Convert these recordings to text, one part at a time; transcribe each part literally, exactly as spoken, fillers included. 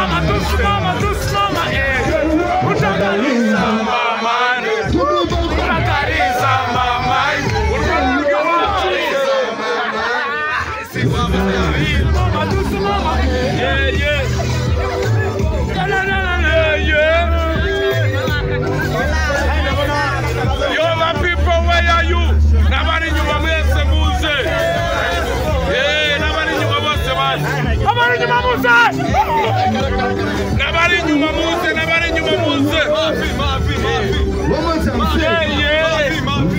Tusimama, tusimama, tusimama, eh. Utakaliza mama, utakaliza mama, utakaliza mama, tusimama, yeah, yeah. La la la la, yeah. Yo, my people, where are you? Nobody knew what we have to move. Yeah, nobody knew what was the man. Nobody knew what was that. Nobody knew what was it. Nobody knew what was it. Mafi, mafi, mafi. Yeah, yeah. Mafi,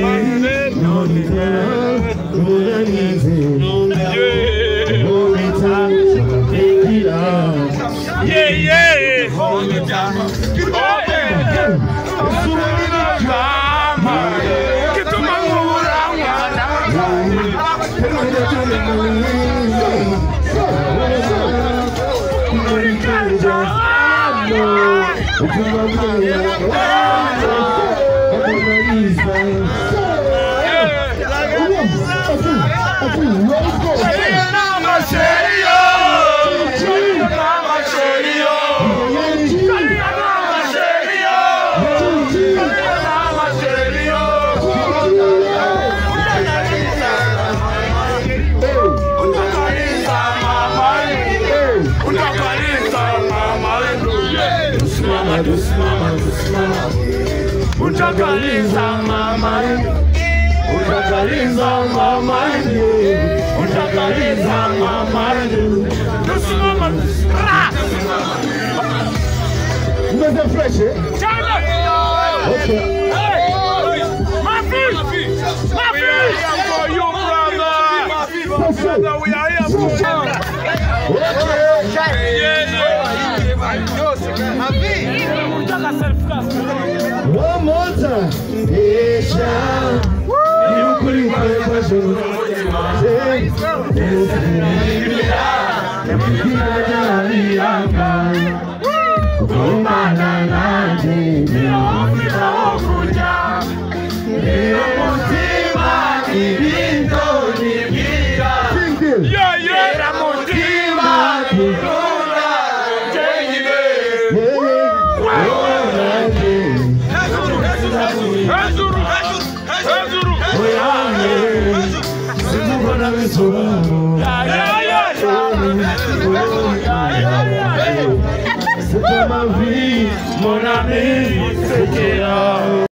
mafi. Yeah, yeah. Hold it down. Oh, yeah. Utakaliza mama, utakaliza mama, utakaliza mama. Tusimama, Mzee fresh, eh? Okay. Mafi, Mafi, we are here for you, brother. Brother, we are here for you. Yeah, yeah. One more time. Isha. You could have been yeah, yeah. C'est ma vie, mon ami, c'est